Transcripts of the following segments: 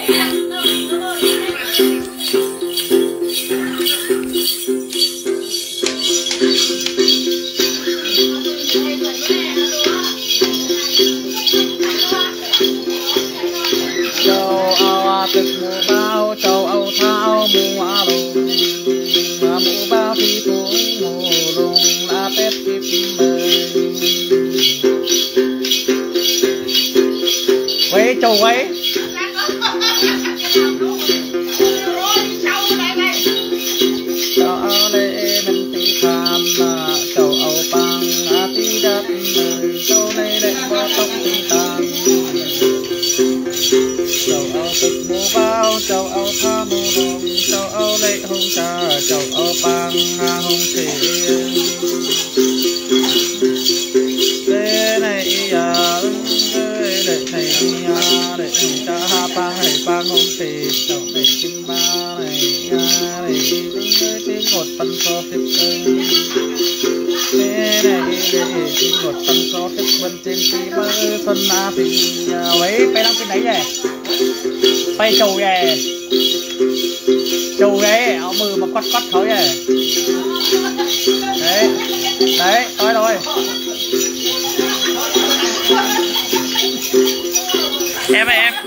Chầu ấy cho lệ mình thì tham chầu âu bang tí đất châu này lệ qua tóc thì tàn chầu âu thực mù bao chầu âu tha mù đồng chầu âu lệ hông trà chầu âu bang hông thể thế này lệ này để cha ha bang này bang hông thể chầu này kim ba này để một phần so tiếp thế này để một phần so tiếp bên trên tí bơ thân na thì ấy phải làm cái đấy vậy phải chầu về chầu ghế áo mừ mà quắt thôi vậy đấy đấy thôi rồi em ơi em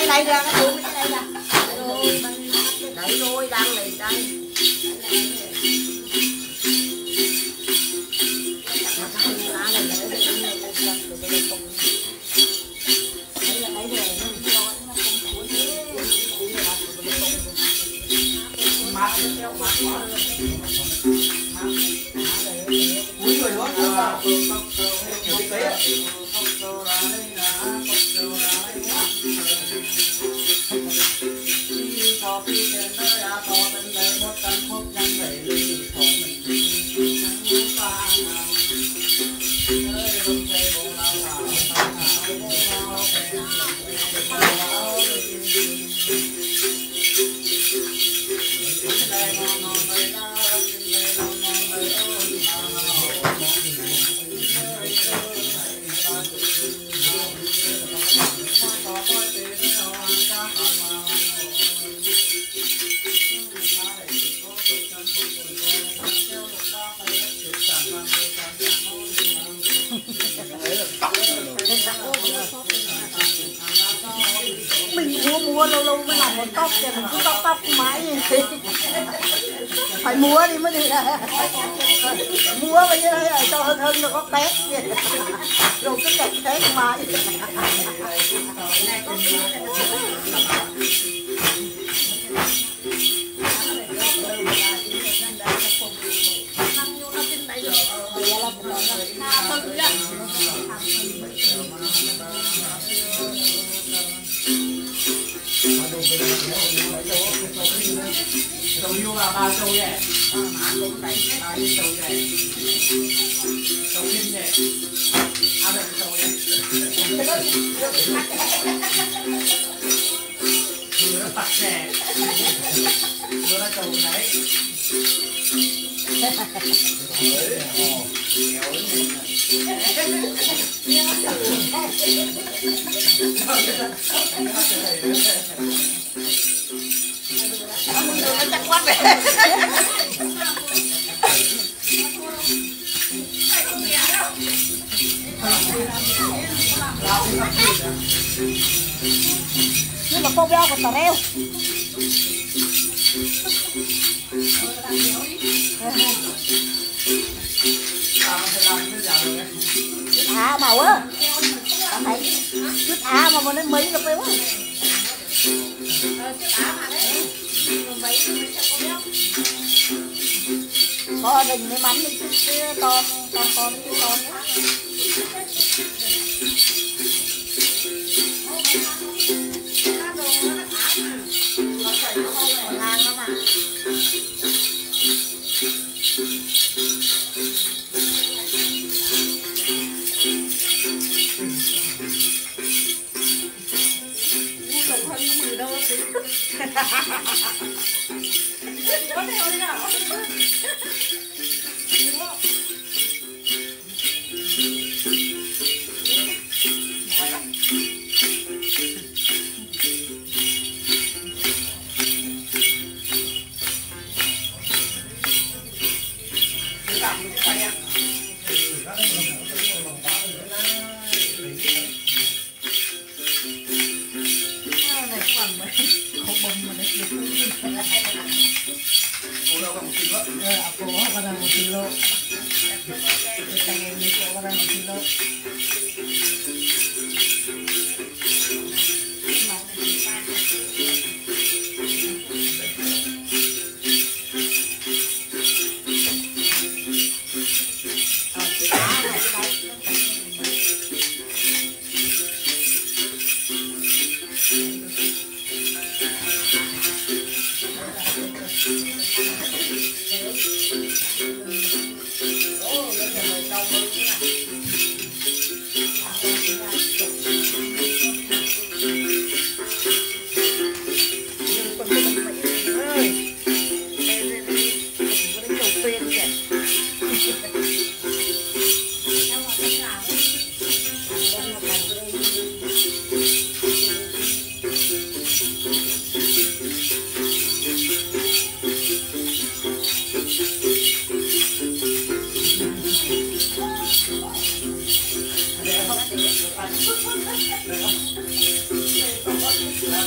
đây ra, cái tủ cái đây ra. Đẩy rồi, đang này đây. Mình mua lâu lâu mới làm một tóc thì mình cứ tóc mãi gì phải mua đi mới đi là mua bây giờ đây cho hơn nó có tét rồi cứ đẹp tét mãi. Trầu yêu vào bao trầu vậy, má cũng đánh bao nhiêu trầu vậy, trầu kim vậy, ăn được trầu vậy, vừa nó tặc trẻ, vừa nó trầu đấy, Nó chắc quá vậy. Nhưng mà cô béo còn tỏ reo. À màu á. Cảm thấy chút à mà nó mấy nó béo. Có đình mới bắn đi chứ con chứ con có theo đi nào. Aku kadang một kilo. Kadang ini kadang một kilo.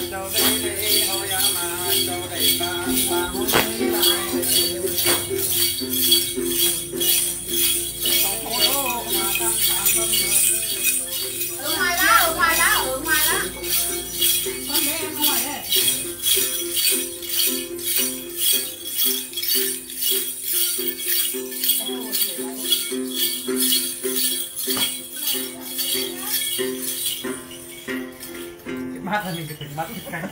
mắt là mình phải mắt cái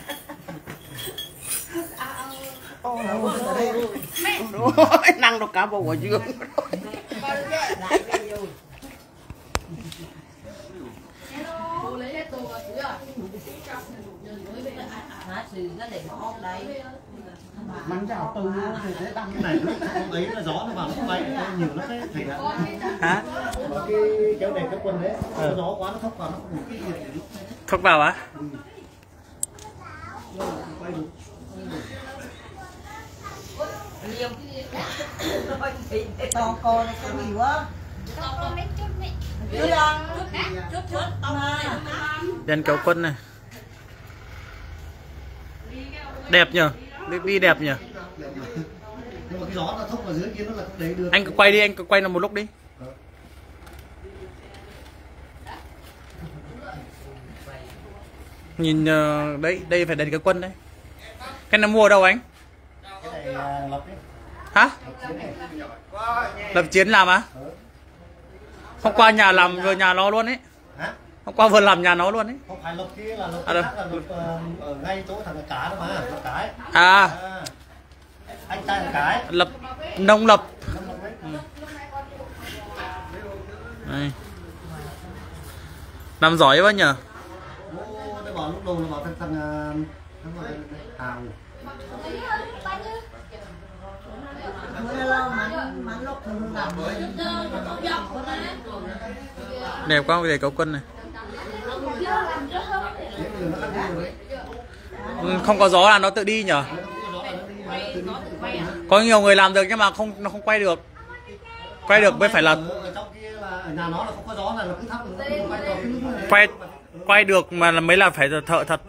năng được cả bộ dương mắng chào từ thì sẽ đăng cái này không ấy là gió nó vào nó bay nhiều nó thế thì hả cái kéo đèn cái quân đấy gió quá nó thốc vào nó không cái gì thốc vào á quay được to con cái gì quá đèn kéo quân này đẹp nhờ đi đẹp nhờ nhưng mà cái gió nó thốc vào dưới kia nó là không đấy được anh cứ quay đi anh cứ quay một lúc đi nhìn đấy đây phải đèn kéo quân đấy cái này mua ở đâu anh cái này lọc đấy hả lập chiến làm á hôm qua nhà làm vừa nhà nó luôn ấy hả hôm qua vừa làm nhà nó luôn ấy không phải lọc kia là lọc À, khác là lọc ở ngay chỗ thằng cá đó mà lọc cái à anh trai là cái lập nông lập nó lọc đấy đây. Làm giỏi quá nhờ nó bảo lúc đầu nó bảo thằng Hào đẹp quá để cấu quân này không có gió là nó tự đi nhở có nhiều người làm được nhưng mà nó không quay được mới phải là ở trong kia là ở nhà nó là không có gió là nó cứ thắp quay được mà mới là phải thợ thật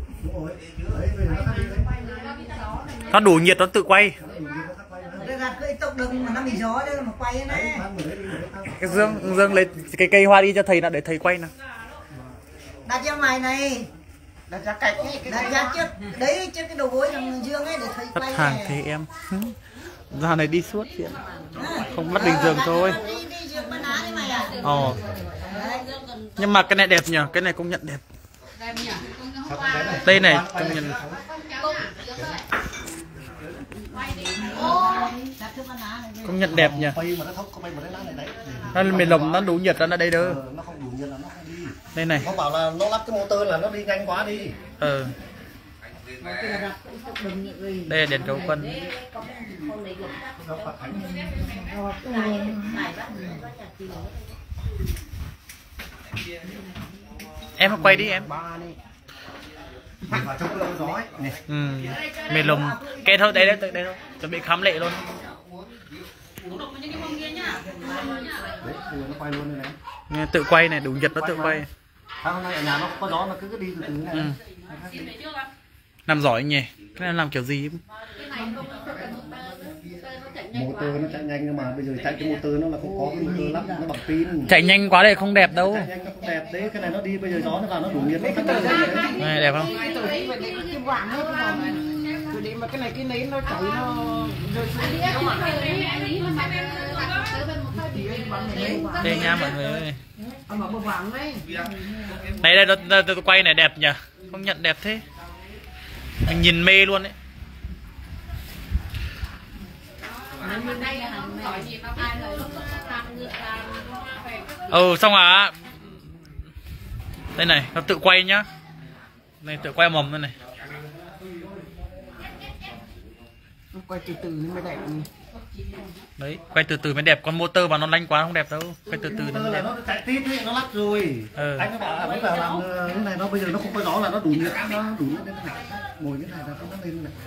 nó đủ nhiệt nó tự quay cái dương lấy cái cây hoa đi cho thầy nào để thầy quay nào đặt cho mày này đặt ra cạnh đặt ra trước đấy trước cái đầu gối thằng Dương ấy để thầy khách quay hàng thì em ra này đi suốt chuyện không mất bình thường thôi nhưng mà cái này đẹp nhờ cái này công nhận đẹp đây này công nhận đẹp nhờ nó miền lồng nó đủ nhiệt ra đây đâu đây này nó bảo là nó lắp cái motor là nó đi nhanh quá đi đây là đèn cầu quân em quay đi em miền lồng kệ thôi đây thôi chuẩn bị khám lệ luôn nghe tự quay này đủ nhiệt nó tự quay hôm nay ở nhà nó có gió nó cứ đi từ từ này làm giỏi nhỉ cái này làm kiểu gì motor nó chạy nhanh nhưng mà bây giờ chạy cái motor nó là không có cái motor lắp nó bằng pin chạy nhanh quá đây không đẹp đâu chạy nhanh nó không đẹp đấy cái này nó đi bây giờ gió nó vào nó đủ nhiệt nó này đẹp không mà cái này cái nến nó chảy nó đây nha mọi người ơi này đây tôi quay này đẹp nhỉ không nhận đẹp thế mình nhìn mê luôn đấy xong à đây này nó tự quay nhá này tự quay mầm đây này quay từ từ mới đẹp đấy quay từ từ mới đẹp con motor mà nó lanh quá không đẹp đâu quay từ từ nó đẹp nó chạy tít ấy, nó lắp rồi anh nó bảo là phải làm cái này nó bây giờ nó không có gió là nó đủ nhiệt nó đủ nhiệt lên này ngồi cái này là nó lên này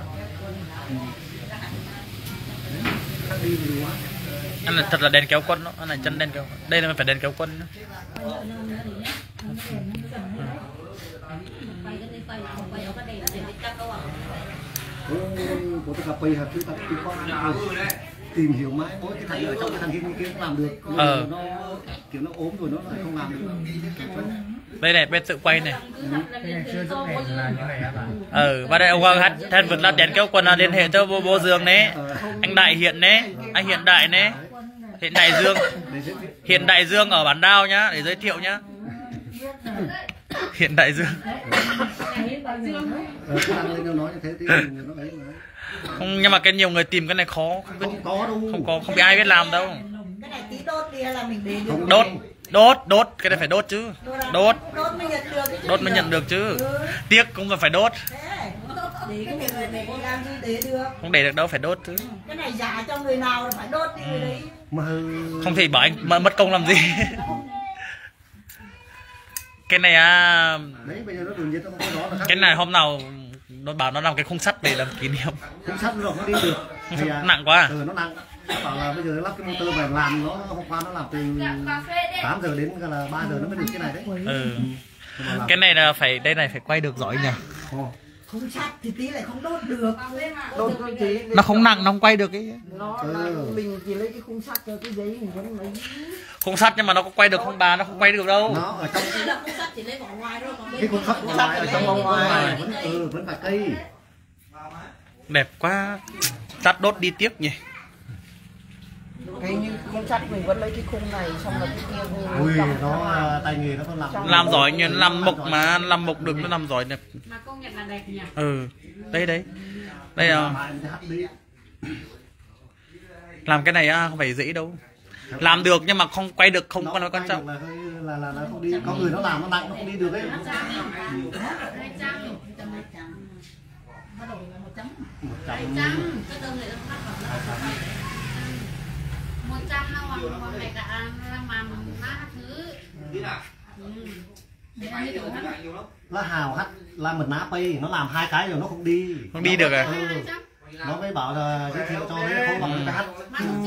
đi rồi quá anh là thật là đèn kéo quân đó anh là chân đèn kéo đây là phải đèn kéo quân đó. Của tôi cà phê hạt cứ tập cứ con tìm hiểu mãi mỗi cái thằng ở trong cái thằng kia cũng làm được. Nó kiểu nó ốm rồi nó lại không làm được. Đây này bên tự quay này. Chưa giúp hẹn là như này á. Và đây ông hát thân vượt là đèn kéo quần là liên hệ cho bố Dương đấy. Anh Đại Hiện đấy, anh Hiện Đại đấy. Hiện Đại Dương ở Bản Đao nhá, để giới thiệu nhá. Hiện Đại Dương. Không, nhưng mà cái nhiều người tìm cái này khó, không biết ai biết làm đâu. Cái này tí đốt đi là mình để được. Đốt, cái này phải đốt chứ. Đốt mới nhận được chứ. Tiếc cũng phải đốt. Để cái việc này làm gì để được. Không để được đâu, phải đốt chứ. Cái này giả cho người nào là phải đốt đi người đấy. Không thì bảo anh mất công làm gì. Cái này cái này hôm nào nó bảo nó làm cái khung sắt để làm kỷ niệm. Khung sắt rồi nó đi được. Nặng quá. Nó nặng. Nó bảo là bây giờ nó lắp cái motor về làm nó hôm qua nó làm từ 8 giờ đến là 3 giờ nó mới được cái này đấy. Cái này là phải đây này phải quay được giỏi nhỉ. Khung sắt thì tí lại không đốt được. Đốt tí. Nó không nặng, nó không quay được cái. Nó là mình chỉ lấy cái khung sắt cho cái giấy mình vẫn lấy. Khung sắt nhưng mà nó có quay được không bà? Nó không quay được đâu. Nó ở trong khung sắt chỉ lấy vỏ ngoài thôi. Cái khung sắt ở trong vỏ ngoài vẫn phải cây. Đẹp quá. Sắt đốt đi tiếp nhỉ. Cái như khung sắt mình vẫn lấy cái khung này xong là cái kia. Ui nó tay nghề nó còn làm giỏi như làm mộc mà làm mộc được nó làm giỏi đẹp. Mà công nhận là đẹp nhỉ. Đây là làm cái này không phải dễ đâu. Làm được nhưng mà không quay được không có nói quan trọng. Là không đi, có người nó làm nó nặng nó không đi được ấy. 100 nó hoặc này cả làm má thứ. Nó hào hắt làm một ná pay nó làm 2 cái rồi nó không đi. Không đi được à? Nó mới bảo là giới thiệu cho nó không bằng cái hát.